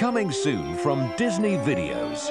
Coming soon from Disney Videos.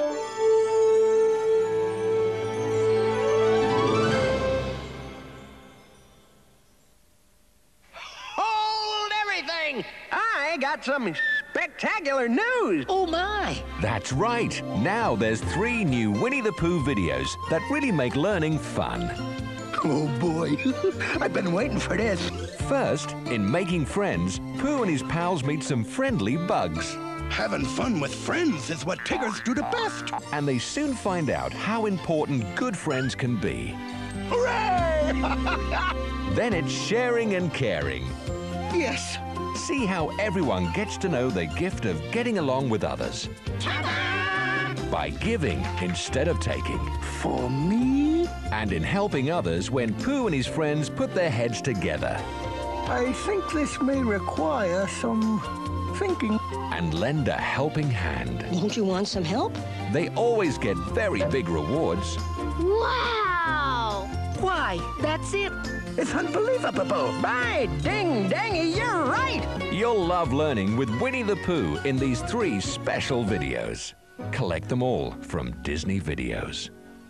Hold everything! I got some spectacular news! Oh, my! That's right. Now there's 3 new Winnie the Pooh videos that really make learning fun. Oh, boy. I've been waiting for this. First, in Making Friends, Pooh and his pals meet some friendly bugs. Having fun with friends is what Tiggers do the best. And they soon find out how important good friends can be. Hooray! Then it's sharing and caring. Yes. See how everyone gets to know the gift of getting along with others. By giving instead of taking. For me? And in helping others when Pooh and his friends put their heads together. I think this may require some thinking. And lend a helping hand. Won't you want some help? They always get very big rewards. Wow! Why, that's it. It's unbelievable. By ding-dangy, you're right! You'll love learning with Winnie the Pooh in these 3 special videos. Collect them all from Disney Videos.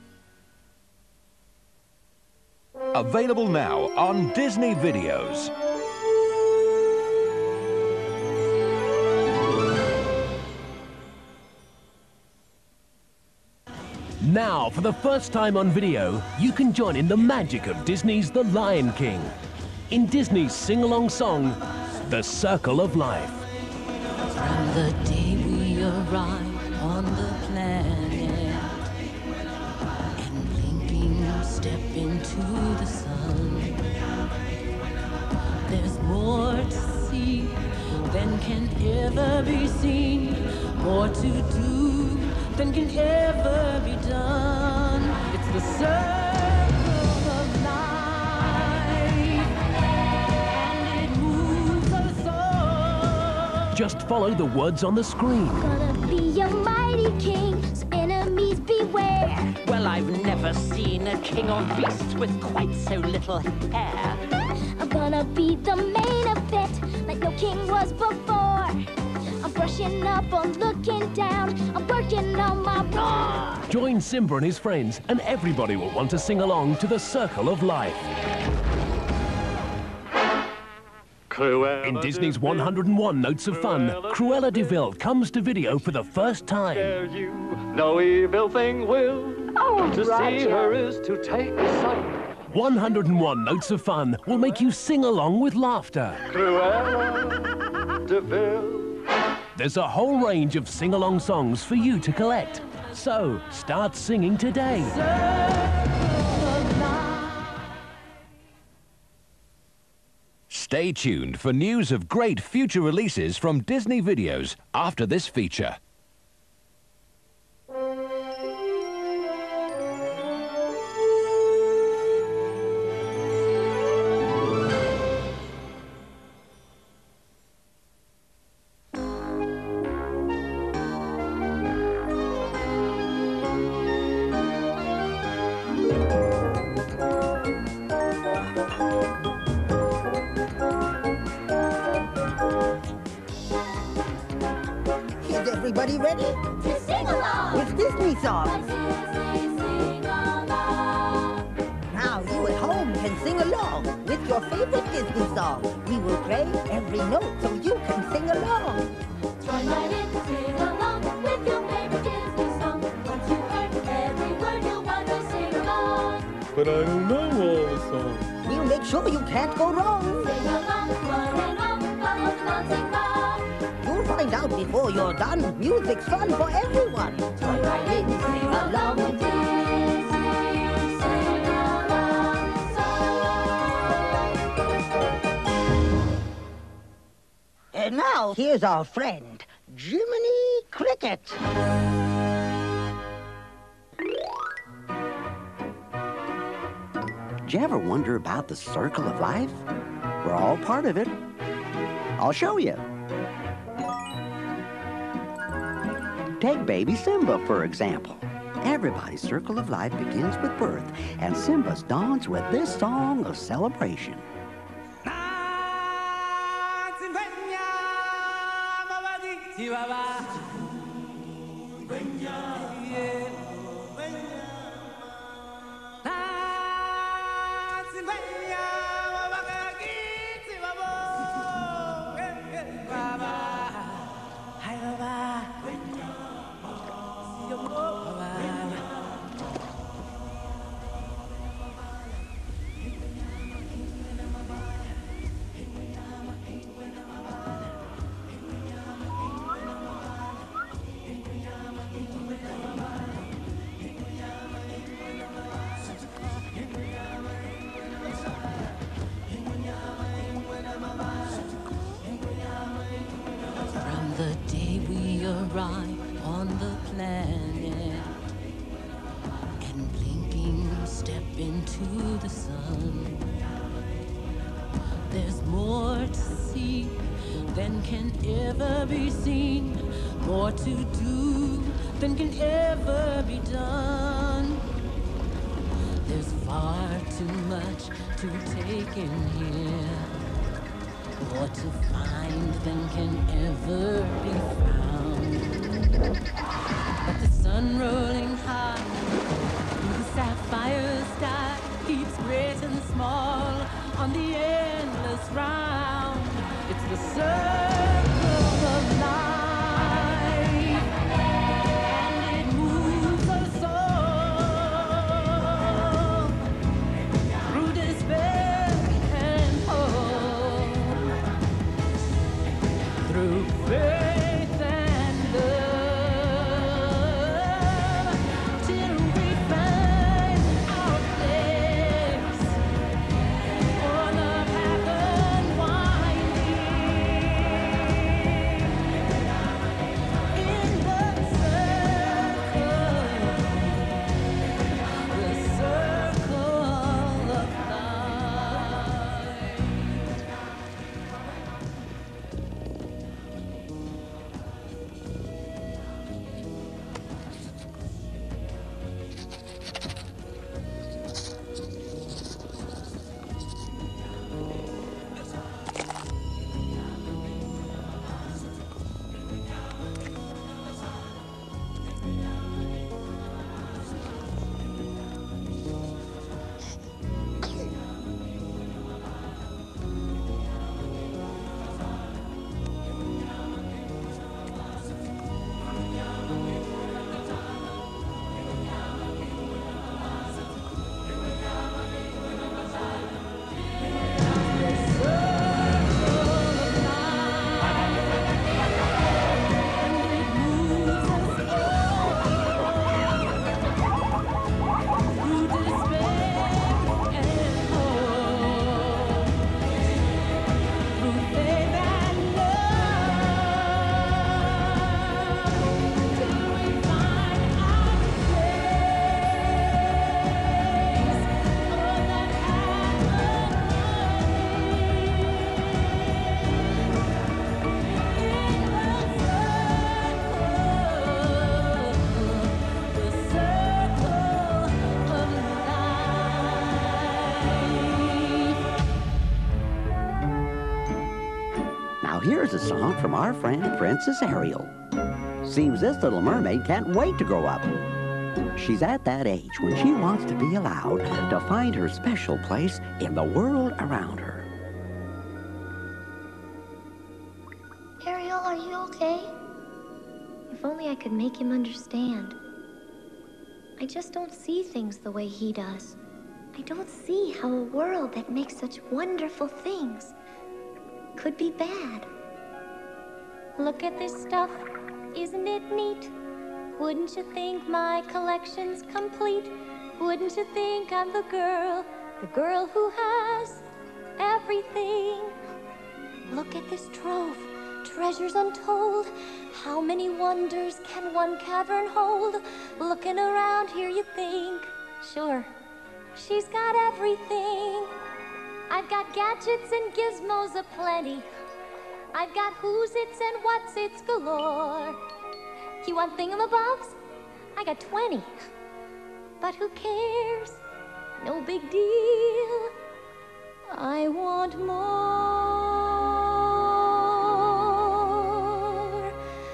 Available now on Disney Videos. Now, for the first time on video, you can join in the magic of Disney's The Lion King. In Disney's sing-along song, The Circle of Life. From the day we arrive on the planet and blinking step into the sun, there's more to see than can ever be seen, more to do than can ever be done. It's the circle of life, and it moves us all. Just follow the words on the screen. Gonna be a mighty king, so enemies beware. Well, I've never seen a king or beast with quite so little hair. I'm gonna be the main event, like no king was before. I'm brushing up, I'm looking down, I'm working on my roar. Join Simba and his friends, and everybody will want to sing along to The Circle of Life. In Disney's 101 Notes of Fun, Cruella de Vil comes to video for the first time. No evil thing will. To see her is to take sight. 101 Notes of Fun will make you sing along with laughter. Cruella de Vil. There's a whole range of sing-along songs for you to collect. So, start singing today. Stay tuned for news of great future releases from Disney Videos after this feature. Is everybody ready? To sing along With Disney songs. sing along. Now you at home can sing along with your favorite Disney song. We will play every note so you can sing along. Join right in, sing along with your favorite Disney song. Once you heard every word, you'll want to sing along. But I don't know all the songs. We'll make sure you can't go wrong. Sing along, one and all, follow the bouncing ball. You'll find out before you're done. Music's fun for everyone. Join right in, sing along with Disney, sing along song. And now, here's our friend, Jiminy Cricket. Did you ever wonder about the circle of life? We're all part of it. I'll show you. Take baby Simba, for example. Everybody's circle of life begins with birth, and Simba's dawns with this song of celebration. From the day we arrive on the planet and blinking step into the sun, there's more to see than can ever be seen, more to do than can ever be done. There's far too much to take in here, more to find than can ever be found. But the sun rolling high through the sapphire sky keeps great and small on the endless round. It's the circle of life, and it moves us all through despair and hope, through faith and love, till we find our place on the path unwinding in the circle of life. Now here's a song from our friend Princess Ariel. Seems this little mermaid can't wait to grow up. She's at that age when she wants to be allowed to find her special place in the world around her. Ariel, are you okay? If only I could make him understand. I just don't see things the way he does. I don't see how a world that makes such wonderful things could be bad. Look at this stuff. Isn't it neat? Wouldn't you think my collection's complete? Wouldn't you think I'm the girl who has everything? Look at this trove, treasures untold. How many wonders can one cavern hold? Looking around here you think, sure, she's got everything. I've got gadgets and gizmos aplenty. I've got who's-its and what's-its galore. You want thingamabobs? I got 20. But who cares? No big deal. I want more.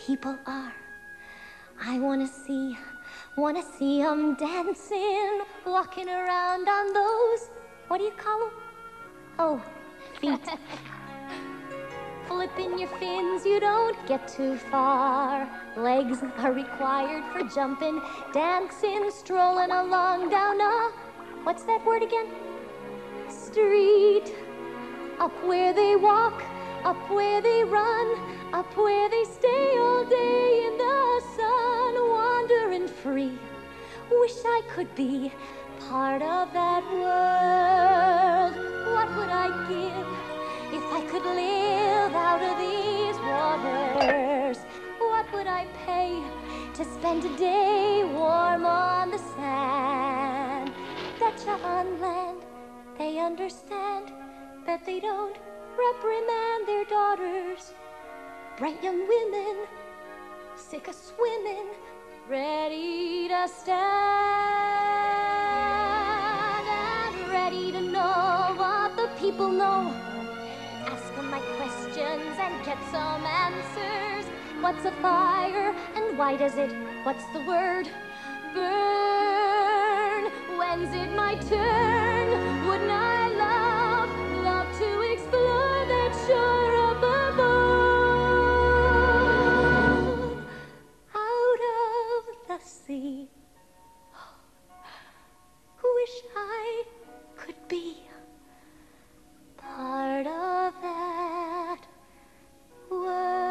people are. I wanna see 'em dancing, walking around on those, what do you call 'em? Oh, feet. Flipping your fins, you don't get too far. Legs are required for jumping, dancing, strolling along down a, what's that word again? Street. Up where they walk, up where they run, up where they stay all day in the sun, wandering free. Wish I could be part of that world. What would I give if I could live out of these waters? What would I pay to spend a day warm on the sand? Betcha on land they understand, bet they don't reprimand their daughters. Bright young women, sick of swimming, ready to stand and ready to know what the people know. Ask them my questions and get some answers. What's a fire and why does it, what's the word, burn? When's it my turn? Wouldn't I love to explore that shore up above, out of the sea? Wish I could be part of that world.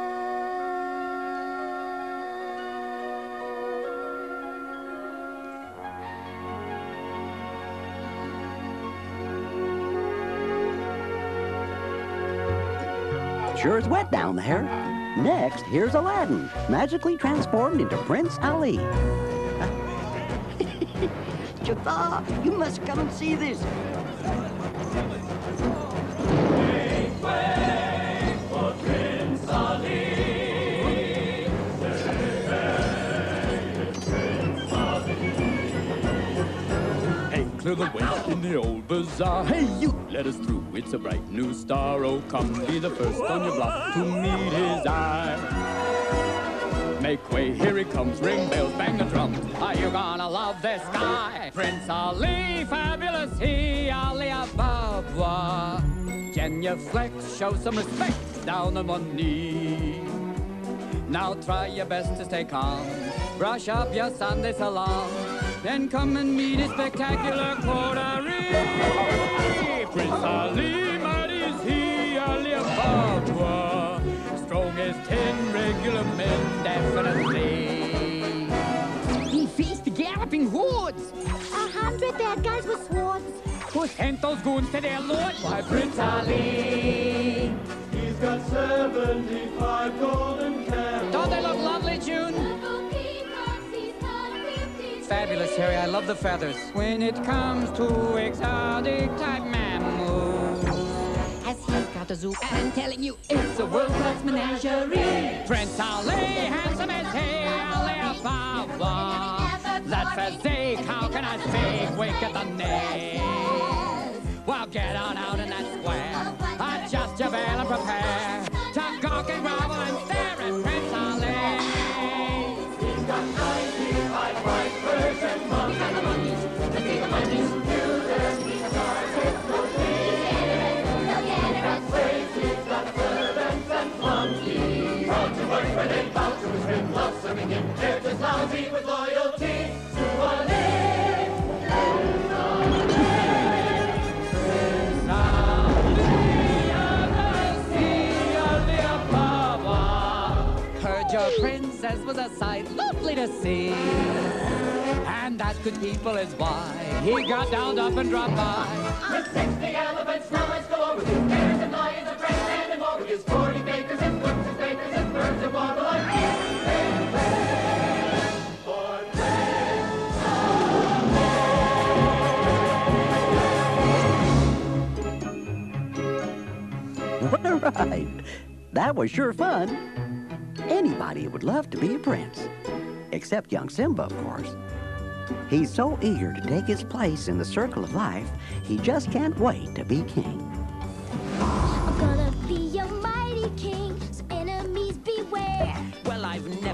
Sure is wet down there. Next, here's Aladdin, magically transformed into Prince Ali. Jafar, you must come and see this. Wait for Prince Ali. Hey, clear the way in the old bazaar. Hey, you, let us through. It's a bright new star. Oh, come be the first on your block to meet his eye. Make way, here he comes, ring bells, bang the drums. Are you gonna love this guy? Prince Ali, fabulous he, Ali Ababa. Genuflex, show some respect, down on one knee. Now try your best to stay calm, brush up your Sunday salon, then come and meet his spectacular coterie. Prince Ali, mighty is he, Ali Ababa. Strong as 10 regular men, definitely. He faced the galloping hordes. 100 bad guys with swords. Who sent those goons to their lord? Why, Prince Ali, he's got 75 golden candles. Don't they look lovely, June? Fabulous, Harry. I love the feathers. When it comes to exotic type mammals, As he's got a zoo and telling you it's a world-class menagerie. Prince Ali, handsome as he, Ali Ababa. That physique, how can I speak? Wink at the knee. Well, get on out in that square. Adjust your veil and prepare to gawk and grovel and stare at Prince Ali. He's got 95 white birds and monkeys. He's got the monkeys. Let's see the monkeys. He's got slaves, he's got servants and flunkies. Proud to work for them, bow to his rim, love serving him. They're just lousy with loyalty to Ali. Heard your princess was a sight lovely to see, and that good people is why he got down up and dropped by. With 60 elephants, snows galore, with his bears and lions and friends and more, with his 40 bakers and cooks and bakers and birds that waddle on Right. That was sure fun. Anybody would love to be a prince. Except young Simba, of course. He's so eager to take his place in the circle of life, he just can't wait to be king. I'm gonna be a mighty king, so enemies beware.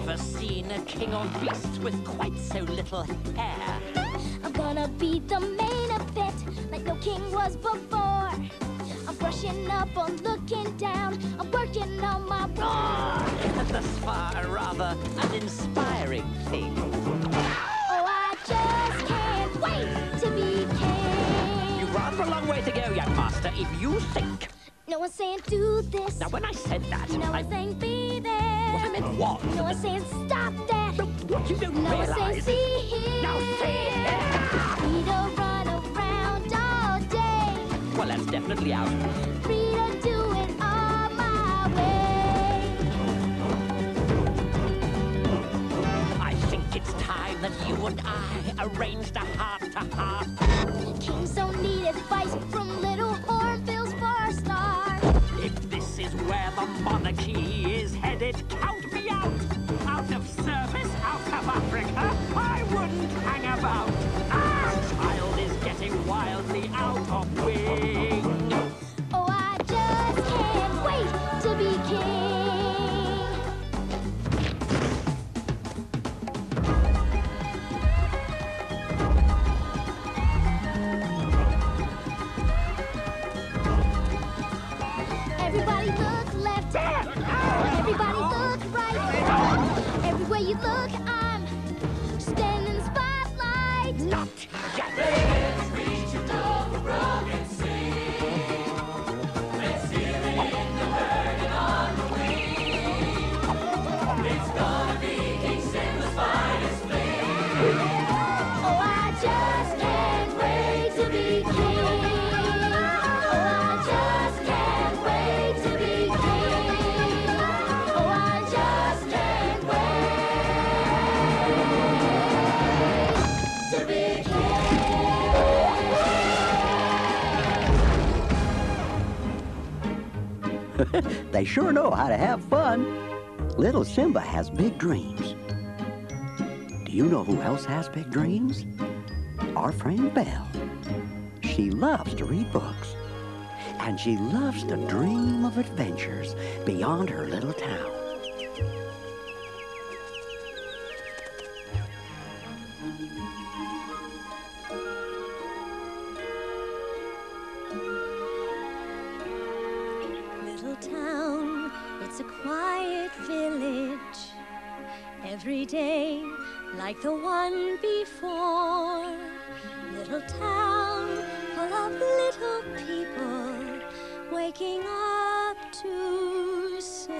Never seen a king or beast with quite so little hair. I'm gonna be the main event like no king was before. I'm brushing up on looking down. I'm working on my roar. Thus far, a rather uninspiring thing. Oh, I just can't wait to be king. You've rather a long way to go, young master, if you think. No one's saying do this. Now, when I said that, No one's saying be there. What I meant was... No one's saying stop that. No, what you don't No one's saying realize... see here. Now, see here. Free to run around all day. Well, that's definitely out. Free to do it all my way. I think it's time that you and I arranged a heart-to-heart. Kings don't need advice from little hornbills for a star. If this is where the monarchy is headed, count me out. Out of service, out of Africa, I wouldn't hang about. Our child is getting wildly out of wing. Oh, I just can't wait to be king. Everybody look left. Everybody look right. Everywhere you look, I'm standing in the spotlight. Not yet. Let's reach above the broken sea. Let's seal it in the burden on the wing. It's gonna be King Simba's finest fling. Oh, I just can't wait to be king. Oh, I just can't wait to be king. Oh, I just can't wait to be king. They sure know how to have fun. Little Simba has big dreams. Do you know who else has big dreams? Our friend Belle. She loves to read books. And she loves to dream of adventures beyond her little town. Little town, it's a quiet village. Every day, like the one before. Little town full of little people waking up to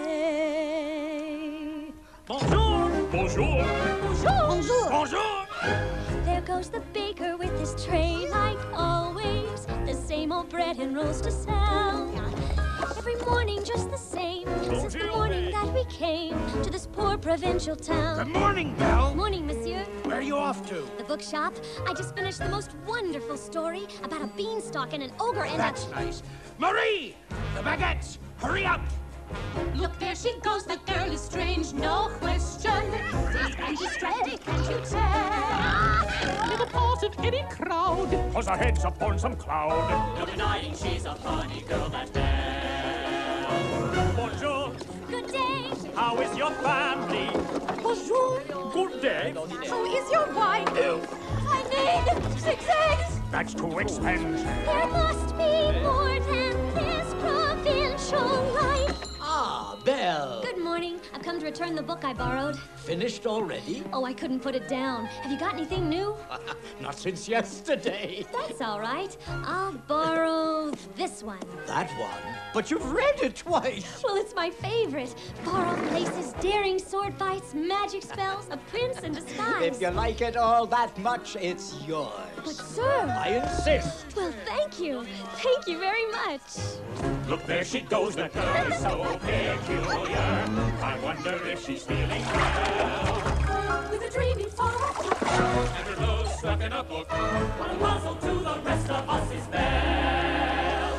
say Bonjour! Bonjour! Bonjour! Bonjour! Bonjour! There goes the baker with his tray like always. The same old bread and rolls to sell. Every morning just the same, since the morning that we came to this poor provincial town. Good morning, Belle. Morning, monsieur. Where are you off to? The bookshop. I just finished the most wonderful story about a beanstalk and an ogre and That's nice. Marie! The baguettes! Hurry up! Look, there she goes, that girl is strange, no question. And she's distracted, can't you tell? Little part of any crowd. Cause her head's upon some cloud. No denying she's a funny girl, that Belle. Bonjour! Good day. How is your family? Bonjour. Good day. How is your wine? I need 6 eggs. That's too expensive. There must be more than this provincial life. Ah, Belle. Good morning. I've come to return the book I borrowed. Finished already? Oh, I couldn't put it down. Have you got anything new? Not since yesterday. That's all right. I'll borrow this one. That one? But you've read it twice. Well, it's my favorite. Far-off places, daring sword fights, magic spells, a prince in disguise. If you like it all that much, it's yours. But, sir... I insist. Well, thank you. Thank you very much. Look, there she goes, that girl is so peculiar. I wonder if she's feeling well. With a dreamy far And her nose stuck in a book. What a puzzle to the rest of us is Belle.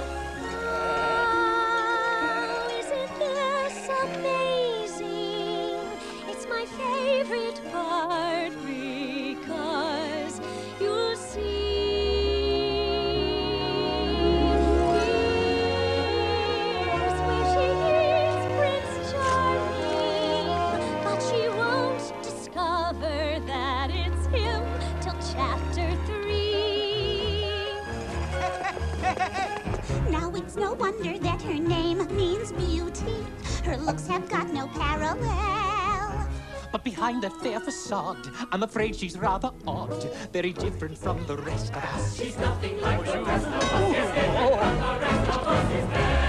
Oh, isn't this amazing? It's my favorite part because you'll see. Here's where she is, Prince Charming, but she won't It's no wonder that her name means beauty. Her looks have got no parallel. But behind that fair facade, I'm afraid she's rather odd, very different from the rest of us. She's nothing like the rest of us. Yes, different from the rest of us is best.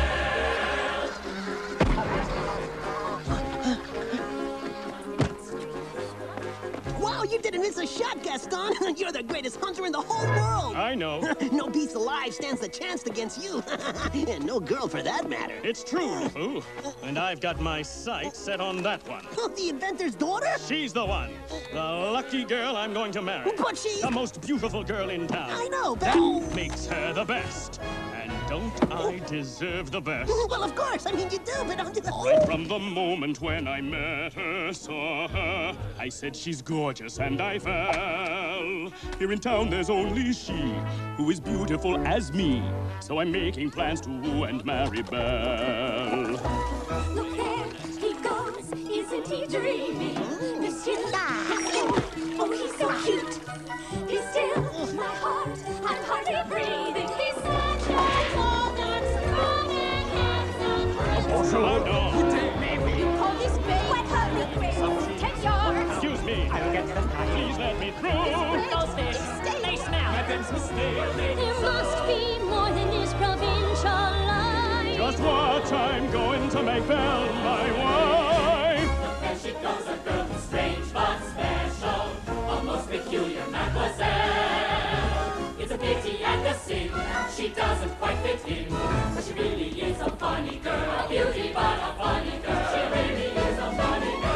Wow, you didn't miss a shot, Gaston. You're the greatest hunter in the whole world. I know. No beast alive stands a chance against you. And no girl for that matter. It's true, LeFou. And I've got my sights set on that one. The inventor's daughter? She's the one. The lucky girl I'm going to marry. But she... The most beautiful girl in town. I know, but... That makes her the best. And don't I deserve the best? Well, of course. I mean, you do, but I'm... Right from the moment when I met her, saw her, I said she's gorgeous and I fell. Here in town there's only she who is beautiful as me. So I'm making plans to woo and marry Belle. Look there, he goes, isn't he dreamy? He's still, oh, he's so cute. He's still my heart, I'm hardly breathing. He's such a tall, dark, strong, and handsome. Oh, no. You call this bait? What hurry, Grace? 10 yards. Excuse me. I'll get to the Please let me through. Those fish, they smell. There must be more than this provincial life. Just watch, I'm going to make Belle my wife. There she goes, a girl who's strange but special, a most peculiar mademoiselle. It's a pity and a sin, she doesn't quite fit in, but she really is a funny girl, a beauty but a funny girl. She really is a funny girl.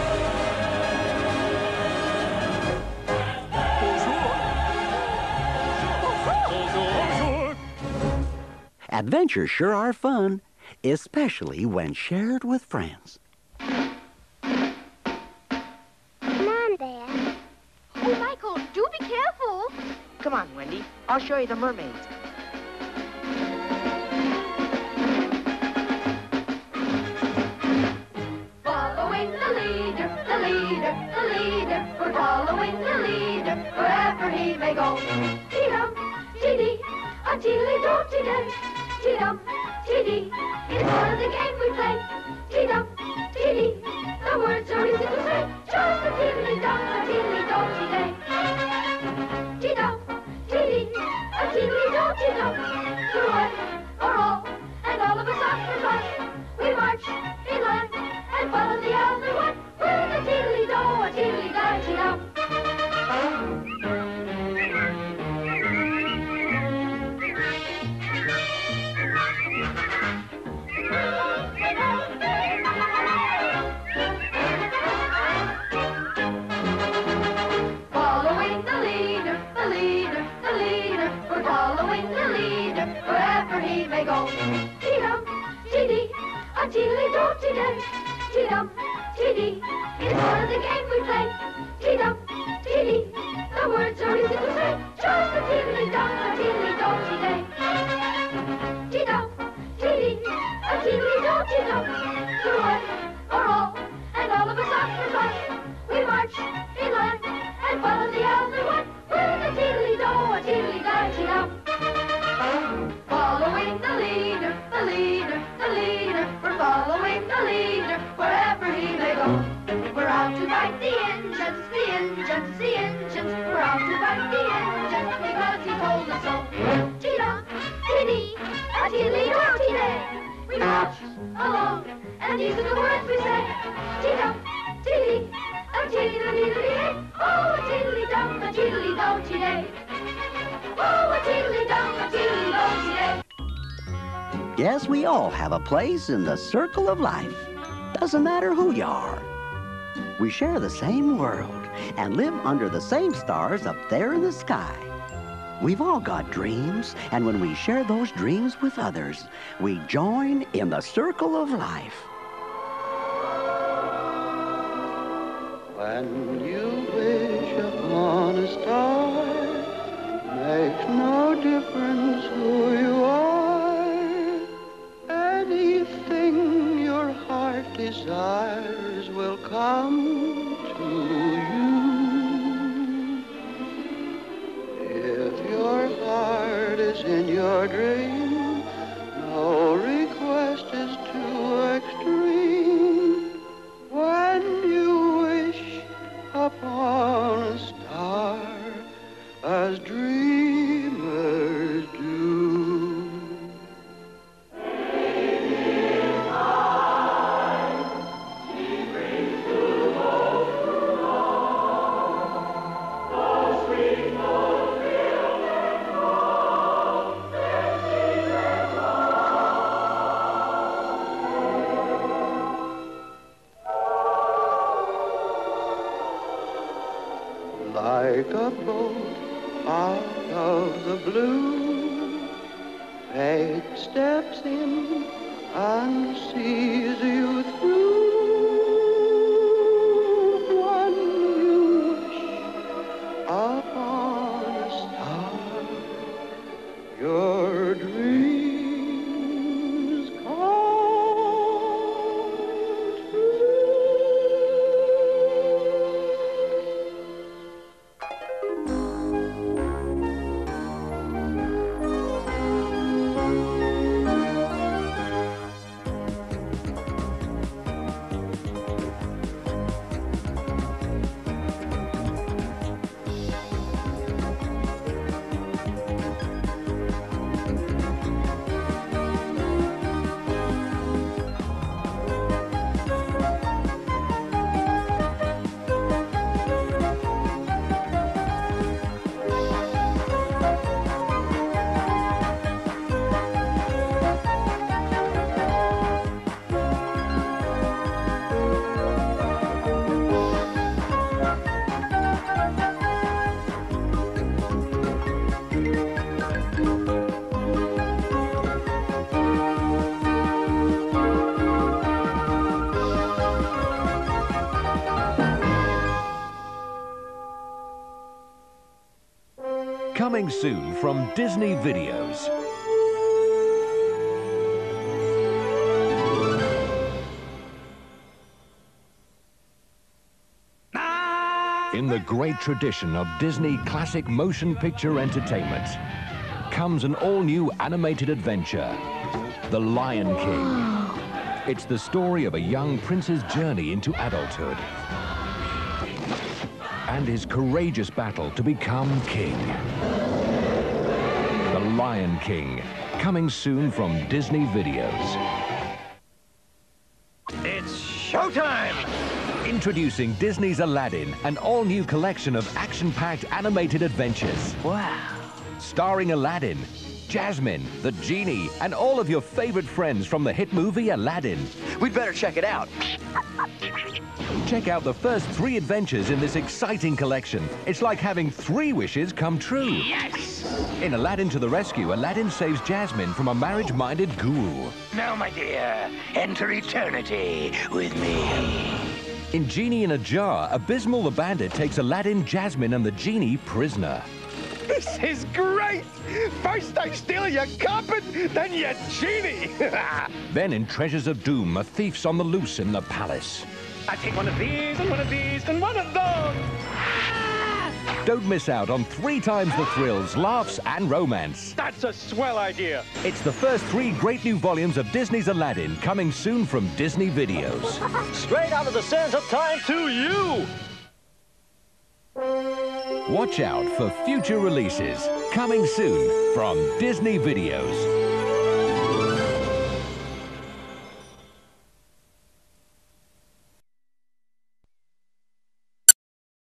Adventures sure are fun, especially when shared with friends. Come on, Dad. Oh, Michael, do be careful. Come on, Wendy. I'll show you the mermaids. Following the leader, the leader, the leader. We're following the leader wherever he may go. Dee-dum, dee-dee, a teedly-do-dee-day. Dee-dum, dee-dee, it's part of the game we play. Dee-dum, dee-dee, the words are easy to say. Just a teedly-dum, a teedly-do-dee-day. Dee-dum, dee-dee, a teedly-do-dee-dum. Through one or all, and all of us after fun. We march in line and follow the other one. With a teedly-do, a teedly-do-dee-dum. Following the leader, the leader, the leader. We're following the leader wherever he may go. Dee-dum, dee-dee, a teedly-do-dee-day. Dee-dum, dee-dee, it's part of the game we play. Dee-dum, dee-dee, the words are easy to say. Just a teedly-dum, a teedly-do-dee-day. Dee-dum, dee-dee, a teedly-do-dee-dum. Through one or all, and all of us after fun. We march in line and follow the other one. With a teedly-do, a teedly-do-dee-dum. Following the leader, the leader, the leader. We're following the leader wherever he may go. We're out to fight the engines, the engines, the engines. We're out to fight the engines because he told us so. Dee-dum, dee-dee, a teedly-do-dee-day. We march along, and these are the words we say. Dee-dum, dee-dee, a teedly-dee-dee-day. Oh, a teedly-dum, a teedly-do-dee-day. Oh, a teedly-dum, a teedly-do-dee-day. Yes, we all have a place in the circle of life. Doesn't matter who you are. We share the same world and live under the same stars up there in the sky. We've all got dreams, and when we share those dreams with others, we join in the circle of life. When you wish upon a star, makes no difference who you are. Anything your heart desires will come to you. If your heart is in your dream, no blue. Fate steps in and sees you through. When you wish upon a star, your dreams come true. Coming soon from Disney Videos. In the great tradition of Disney classic motion picture entertainment comes an all-new animated adventure, The Lion King. It's the story of a young prince's journey into adulthood and his courageous battle to become king. The Lion King, coming soon from Disney Videos. It's showtime! Introducing Disney's Aladdin, an all-new collection of action-packed animated adventures. Wow. Starring Aladdin, Jasmine, the genie, and all of your favorite friends from the hit movie Aladdin. We'd better check it out. Check out the first 3 adventures in this exciting collection. It's like having 3 wishes come true. Yes! In Aladdin to the Rescue, Aladdin saves Jasmine from a marriage-minded guru. Now, my dear, enter eternity with me. In Genie in a Jar, Abysmal the Bandit takes Aladdin, Jasmine, and the genie prisoner. This is great! First I steal your carpet, then your genie! Then in Treasures of Doom, a thief's on the loose in the palace. I take one of these, and one of these, and one of those! Don't miss out on 3 times the thrills, laughs, and romance. That's a swell idea! It's the first 3 great new volumes of Disney's Aladdin, coming soon from Disney Videos. Straight out of the sands of time to you! Watch out for future releases, coming soon from Disney Videos.